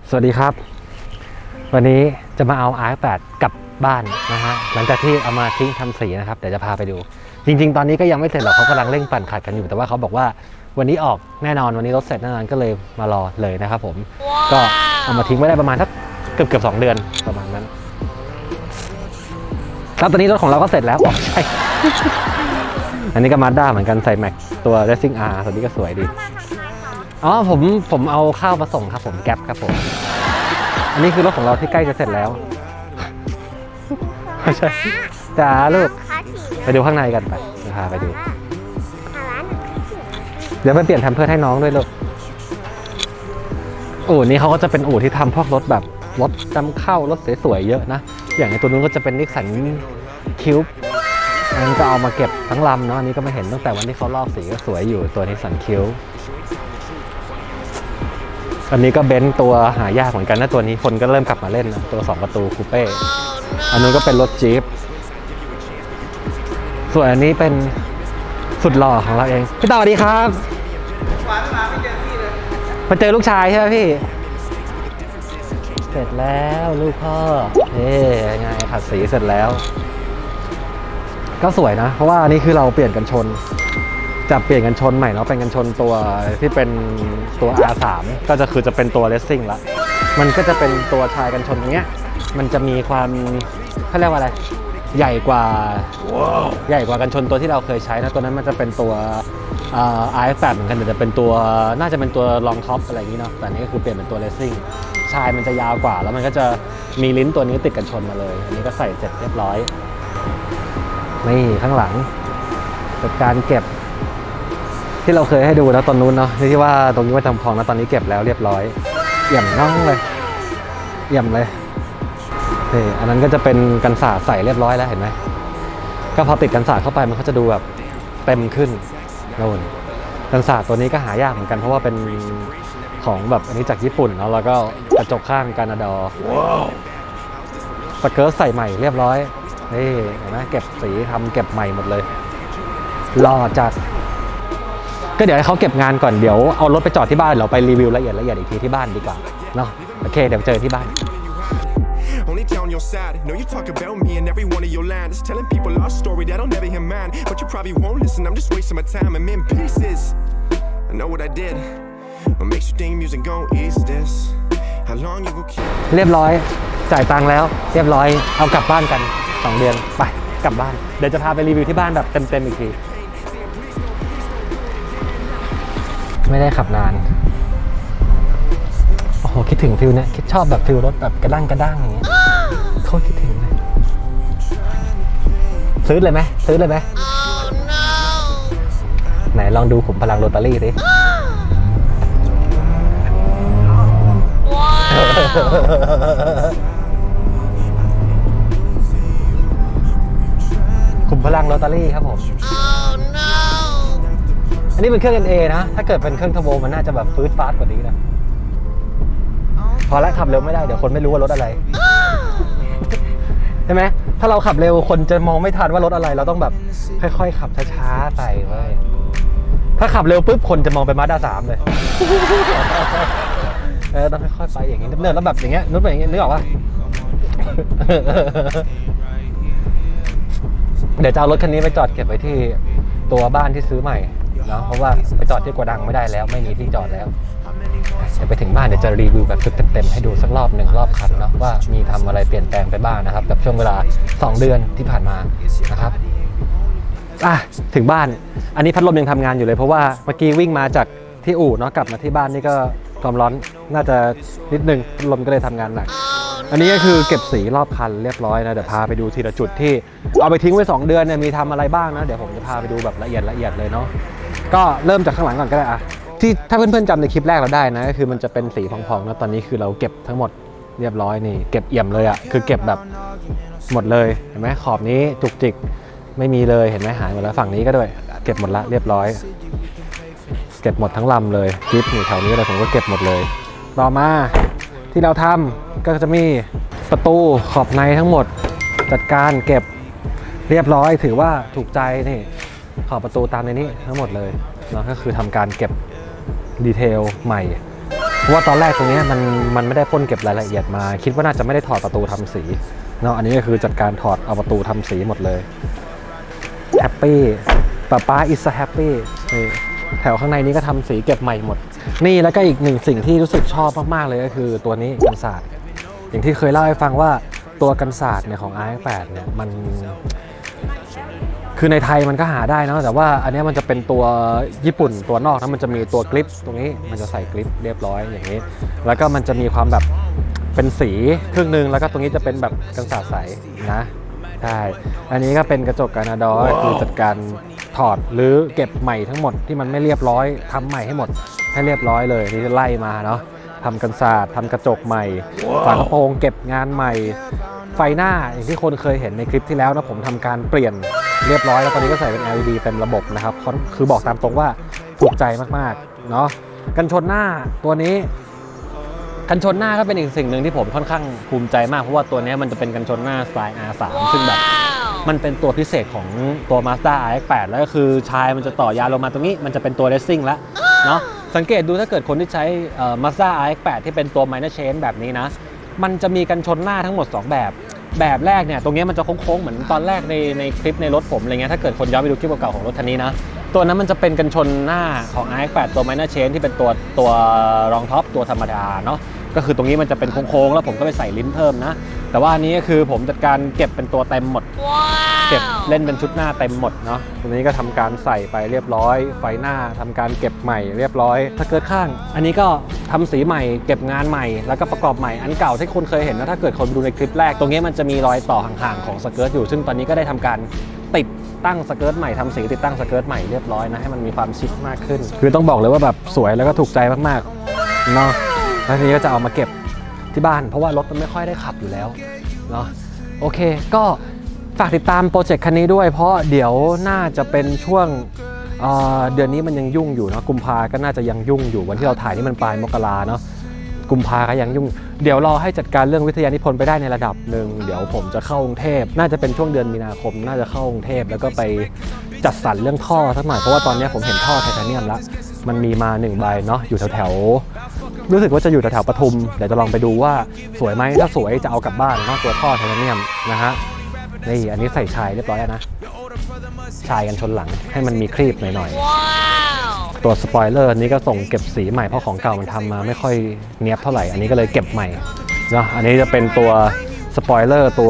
สวัสดีครับวันนี้จะมาเอา R8 กลับบ้านนะฮะหลังจากที่เอามาทิ้งทำสีนะครับเดี๋ยวจะพาไปดูจริงๆตอนนี้ก็ยังไม่เสร็จหรอกเขากำลังเร่งปั่นขัดกันอยู่แต่ว่าเขาบอกว่าวันนี้ออกแน่นอนวันนี้รถเสร็จแน่นอนก็เลยมารอเลยนะครับผมก็เอามาทิ้งไว้ได้ประมาณสักเกือบ2 เดือนประมาณนั้นแล้วตอนนี้รถของเราก็เสร็จแล้วใช่อันนี้ก็มาด้าเหมือนกันใส่แม็กตัว Racing R ตัวนี้ก็สวยดีอ๋อผมเอาข้าวมาส่งครับผมแก๊ปครับผมอันนี้คือรถของเราที่ใกล้จะเสร็จแล้วใช่จ้าลูกไปดูข้างในกันไปพาไปดูเดี๋ยวไปเปลี่ยนแพมเพิร์สให้น้องด้วยลูกอู่นี้เขาก็จะเป็นอู่ที่ทำพวกรถแบบรถนำเข้ารถสวยๆเยอะนะอย่างในตัวนู้นก็จะเป็นนิสสันคิวบ์อันนี้ก็เอามาเก็บทั้งลำเนาะอันนี้ก็ไม่เห็นตั้งแต่วันที่เขาลอกสีก็สวยอยู่ตัวนิสสันคิวบ์อันนี้ก็เบนซ์ตัวหายากเหมือนกันนะตัวนี้คนก็เริ่มกลับมาเล่นนะตัว2 ประตูคูเป้อันนู้นก็เป็นรถจี๊ปส่วนอันนี้เป็นสุดหล่อของเราเองพี่ต่อสวัสดีครับมาเจอลูกชายใช่ไหมพี่เสร็จแล้วลูกพ่อยังไงขัดสีเสร็จแล้วก็สวยนะเพราะว่านี่คือเราเปลี่ยนกันชนจะเปลี่ยนกันชนใหม่เนาะเป็นกันชนตัวที่เป็นตัว R3 ก็จะเป็นตัว Racing ละมันก็จะเป็นตัวชายกันชนตรงเนี้ยมันจะมีความเขาเรียกว่าอะไรใหญ่กว่ากันชนตัวที่เราเคยใช้นะตัวนั้นมันจะเป็นตัวR8 เหมือนกันแต่จะเป็นตัวน่าจะเป็นตัวรองท็อปอะไรอย่างนี้เนาะแต่นี้ก็คือเปลี่ยนเป็นตัว Racing ชายมันจะยาวกว่าแล้วมันก็จะมีลิ้นตัวนี้ติดกันชนมาเลยอันนี้ก็ใส่เสร็จเรียบร้อยนี่ข้างหลังเป็นการเก็บที่เราเคยให้ดูนะตอนนู้นเนาะที่ว่าตรงนี้ไว้ทำพองนะตอนนี้เก็บแล้วเรียบร้อยเอี่ยมน้องเลยเอี่ยมเลยอันนั้นก็จะเป็นกันสาดใส่เรียบร้อยแล้วเห็นไหมก็พอติดกันสาดเข้าไปมันก็จะดูแบบเต็มขึ้นโน่นกันสาดตัวนี้ก็หายากเหมือนกันเพราะว่าเป็นของแบบอันนี้จากญี่ปุ่นเนาะแล้วก็กระจกข้างกานาดอสเกิร์ตใส่ใหม่เรียบร้อยนี่เห็นไหมเก็บสีทำเก็บใหม่หมดเลยหล่อจัดก็เดี๋ยวให้เขาเก็บงานก่อนเดี๋ยวเอารถไปจอดที่บ้านเราไปรีวิวละเอียดอีกทีที่บ้านดีกว่าเนาะโอเคเดี๋ยวเจอที่บ้าน Only down your side. Know you talk about me and every one of your lines. Telling people our story that I'll never hear mine. But you probably won't listen. I'm just wasting my time. I'm in pieces. I know what I did. What makes you think music gon' ease this? How long you gon' keep? เรียบร้อยจ่ายตังค์แล้วเรียบร้อยเอากลับบ้านกัน2 เดือนไปกลับบ้านเดี๋ยวจะพาไปรีวิวที่บ้านแบบเต็มอีกทีไม่ได้ขับนานโอ้โหคิดถึงฟิลเนี่ยคิดชอบแบบฟิลรถแบบกระด้างอย่างเงี้ยโคตรคิดถึงเลยซื้อเลยไหมไหนลองดูขุมพลังโรตารี่สิขุมพลังโรตารี่ครับผมอันนี้เป็นเครื่อง NA นะถ้าเกิดเป็นเครื่องเทอร์โบมันน่าจะแบบฟืดฟาสต์กว่านี้นะพอแล้วขับเร็วไม่ได้เดี๋ยวคนไม่รู้ว่ารถอะไรใช่ไหมถ้าเราขับเร็วคนจะมองไม่ทันว่ารถอะไรเราต้องแบบค่อยๆขับช้าๆไปเว้ยถ้าขับเร็วปุ๊บคนจะมองไปมาด้า3เลยต้องค่อยๆไปอย่างนี้เนินแล้วแบบอย่างเงี้ยนุ๊กแบบอย่างเงี้ยนึกออกปะเดี๋ยวจะเอารถคันนี้ไปจอดเก็บไว้ที่ตัวบ้านที่ซื้อใหม่เนาะเพราะว่าไปจอดที่โกดังไม่ได้แล้วไม่มีที่จอดแล้วเดี๋ยวไปถึงบ้านเดี๋ยวจะรีวิวแบบเต็มๆให้ดูสักรอบ1 รอบคันเนาะว่ามีทำอะไรเปลี่ยนแปลงไปบ้างนะครับกับช่วงเวลา2 เดือนที่ผ่านมานะครับถึงบ้านอันนี้พัดลมยังทำงานอยู่เลยเพราะว่าเมื่อกี้วิ่งมาจากที่อู่เนาะกลับมาที่บ้านนี่ก็ความร้อนน่าจะนิดนึงพัดลมก็เลยทำงานหนักอันนี้ก็คือเก็บสีรอบคันเรียบร้อยนะเดี๋ยวพาไปดูทีละจุดที่เอาไปทิ้งไว้2 เดือนเนี่ยมีทำอะไรบ้างนะเดี๋ยวผมจะพาไปดูแบบละเอียดเลยเนาะก็เริ่มจากข้างหลังก่อนก็ได้ที่ถ้าเพื่อนๆจำในคลิปแรกเราได้นะก็คือมันจะเป็นสีพองๆนะตอนนี้คือเราเก็บทั้งหมดเรียบร้อยนี่เก็บเอี่ยมเลยคือเก็บแบบหมดเลยเห็นไหมขอบนี้จุกจิกไม่มีเลยเห็นไหมหายหมดแล้วฝั่งนี้ก็ด้วยเก็บหมดละเรียบร้อยเก็บหมดทั้งลำเลยกิ๊บนี่แถวนี้อะไรผมก็เก็บหมดเลยต่อมาที่เราทำก็จะมีประตูขอบในทั้งหมดจัดการเก็บเรียบร้อยถือว่าถูกใจนี่ขอบประตูตามในนี้ทั้งหมดเลยเนาะก็คือทำการเก็บดีเทลใหม่ราะว่าตอนแรกตรงนี้มันไม่ได้พ่นเก็บรายละเอียดมาคิดว่าน่าจะไม่ได้ถอดประตูทำสีเนาะอันนี้ก็คือจัดการถอดเอาประตูทำสีหมดเลยแฮปปี้ป้าอิสแฮปปี้นี่แถวข้างในนี้ก็ทำสีเก็บใหม่หมดนี่แล้วก็อีกหนึ่งสิ่งที่รู้สึกชอบมากๆเลยก็คือตัวนี้กันศาสตร์อย่างที่เคยเล่าให้ฟังว่าตัวกันศาสตร์เนี่ยของ RX8 เนี่ยมันคือในไทยมันก็หาได้นะแต่ว่าอันนี้มันจะเป็นตัวญี่ปุ่นตัวนอกนะมันจะมีตัวกริปตรงนี้มันจะใส่กริปเรียบร้อยอย่างนี้แล้วก็มันจะมีความแบบเป็นสีครึ่งนึงแล้วก็ตรงนี้จะเป็นแบบกันศาสตร์ใสนะใช่อันนี้ก็เป็นกระจกกานาดอร์คือจัดการถอดหรือเก็บใหม่ทั้งหมดที่มันไม่เรียบร้อยทำใหม่ให้หมดให้เรียบร้อยเลยนี่จะไล่มาเนาะทำกันศาสตร์ทำกระจกใหม่ฝากระโปรงเก็บงานใหม่ไฟหน้าอย่างที่คนเคยเห็นในคลิปที่แล้วนะผมทำการเปลี่ยนเรียบร้อยแล้วตอนนี้ก็ใส่เป็น LED เต็มระบบนะครับคือบอกตามตรงว่าถูกใจมากๆเนาะกันชนหน้าตัวนี้กันชนหน้าก็เป็นอีกสิ่งหนึ่งที่ผมค่อนข้างภูมิใจมากเพราะว่าตัวนี้มันจะเป็นกันชนหน้าสไตล์ R3 ซึ่งแบบมันเป็นตัวพิเศษของตัว Mazda RX8 แล้วก็คือชายมันจะต่อยาวลงมาตรงนี้มันจะเป็นตัวเรซซิ่งแล้วเนาะสังเกตดูถ้าเกิดคนที่ใช้ Mazda RX8 ที่เป็นตัว minor change แบบนี้นะมันจะมีกันชนหน้าทั้งหมด2แบบแรกเนี่ยตรงนี้มันจะโค้งๆเหมือนตอนแรกในคลิปในรถผมอะไรเงี้ยถ้าเกิดคนย้อนไปดูคลิปเก่าๆของรถคันนี้นะตัวนั้นมันจะเป็นกันชนหน้าของ RX8 ตัว minor change ที่เป็นตัวรองท็อปตัวธรรมดาเนาะก็คือตรงนี้มันจะเป็นโค้งๆแล้วผมก็ไปใส่ลิ้นเพิ่มนะแต่ว่าอันนี้ก็คือผมจัดการเก็บเป็นตัวเต็มหมดเก็บเล่นเป็นชุดหน้าเต็มหมดเนาะตรงนี้ก็ทำการใส่ไปเรียบร้อยไฟหน้าทำการเก็บใหม่เรียบร้อยถ้าเกิดข้างอันนี้ก็ทำสีใหม่เก็บงานใหม่แล้วก็ประกอบใหม่อันเก่าที่คนเคยเห็นนะถ้าเกิดคนดูในคลิปแรกตรงนี้มันจะมีรอยต่อห่างๆของสเกิร์ตอยู่ซึ่งตอนนี้ก็ได้ทำการติดตั้งสเกิร์ตใหม่ทำสีติดตั้งสเกิร์ตใหม่เรียบร้อยนะให้มันมีความชิคมากขึ้นคือต้องบอกเลยว่าแบบสวยแล้วก็ถูกใจมากๆเนาะแล้วทีนี้ก็จะเอามาเก็บที่บ้านเพราะว่ารถมันไม่ค่อยได้ขับอยู่แล้วเนาะโอเคก็ฝากติดตามโปรเจกต์คันนี้ด้วยเพราะเดี๋ยวน่าจะเป็นช่วงเดือนนี้มันยังยุ่งอยู่เนาะกุมภาก็น่าจะยังยุ่งอยู่วันที่เราถ่ายนี่มันปลายมกราเนาะกุมภาก็ยังยุ่งเดี๋ยวรอให้จัดการเรื่องวิทยานิพนธ์ไปได้ในระดับหนึ่งเดี๋ยวผมจะเข้ากรุงเทพน่าจะเป็นช่วงเดือนมีนาคมน่าจะเข้ากรุงเทพแล้วก็ไปจัดสรรเรื่องท่อสักหน่อยเพราะว่าตอนนี้ผมเห็นท่อไทเทเนียมแล้วมันมีมา1 ใบเนาะอยู่แถวรู้สึกว่าจะอยู่แถวปทุมเดี๋ยวจะลองไปดูว่าสวยไหมถ้าสวยจะเอากลับบ้านเนาะตัวท่อไทเทเนียมนะฮะนี่อันนี้ใส่ชายเรียบร้อยแล้วนะชายกันชนหลังให้มันมีครีบหน่อยๆตัวสปอยเลอร์นี้ก็ส่งเก็บสีใหม่เพราะของเก่ามันทำมาไม่ค่อยเนียบเท่าไหร่อันนี้ก็เลยเก็บใหม่เนาะอันนี้จะเป็นตัวสปอยเลอร์ตัว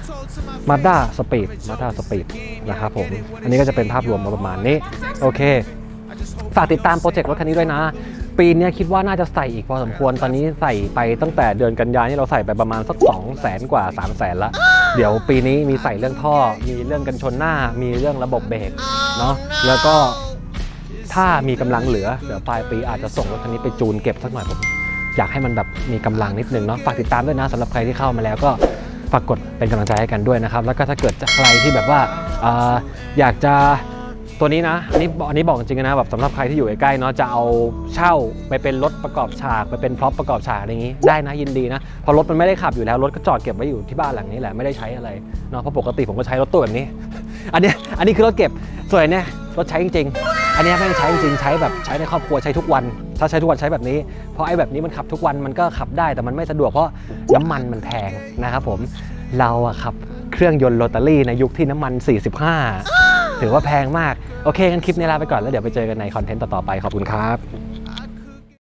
Mazda Speed นะครับผมอันนี้ก็จะเป็นภาพรวมมาประมาณนี้โอเคฝากติดตามโปรเจกต์รถคันนี้ด้วยนะปีนี้คิดว่าน่าจะใส่อีกพอสมควรตอนนี้ใส่ไปตั้งแต่เดือนกันยายนนี่เราใส่ไปประมาณสัก200,000 กว่า 300,000ละเดี๋ยวปีนี้มีใส่เรื่องท่อมีเรื่องกันชนหน้ามีเรื่องระบบเบรกเนาะแล้วก็ถ้ามีกำลังเหลือเดี๋ยวปลายปีอาจจะส่งรถคันนี้ไปจูนเก็บสักหน่อยผมอยากให้มันแบบมีกำลังนิดนึงเนาะฝากติดตามด้วยนะสำหรับใครที่เข้ามาแล้วก็ฝากกดเป็นกำลังใจให้กันด้วยนะครับแล้วก็ถ้าเกิดใครที่แบบว่าอยากจะตัวนี้นะอันนี้บอกจริงๆนะแบบสำหรับใครที่อยู่ใกล้ๆเนาะจะเอาเช่าไปเป็นรถประกอบฉากไปเป็นพร็อพประกอบฉากอะไรอย่างนี้ได้นะยินดีนะเพราะรถมันไม่ได้ขับอยู่แล้วรถก็จอดเก็บไว้อยู่ที่บ้านหลังนี้แหละไม่ได้ใช้อะไรเนาะเพราะปกติผมก็ใช้รถตู้แบบนี้อันนี้คือรถเก็บส่วนเนี่ยรถใช้จริงๆอันนี้ไม่ได้ใช้จริงๆใช้แบบใช้ในครอบครัวใช้ทุกวันถ้าใช้ทุกวันใช้แบบนี้เพราะไอ้แบบนี้มันขับทุกวันมันก็ขับได้แต่มันไม่สะดวกเพราะน้ำมันมันแพงนะครับผมเราอะขับเครื่องยนต์โรตารี่ในยุคที่น้ำมัน45ถือว่าแพงมากโอเคงั้นคลิปนี้ลาไปก่อนแล้วเดี๋ยวไปเจอกันในคอนเทนต์ต่อๆไปขอบคุณครับ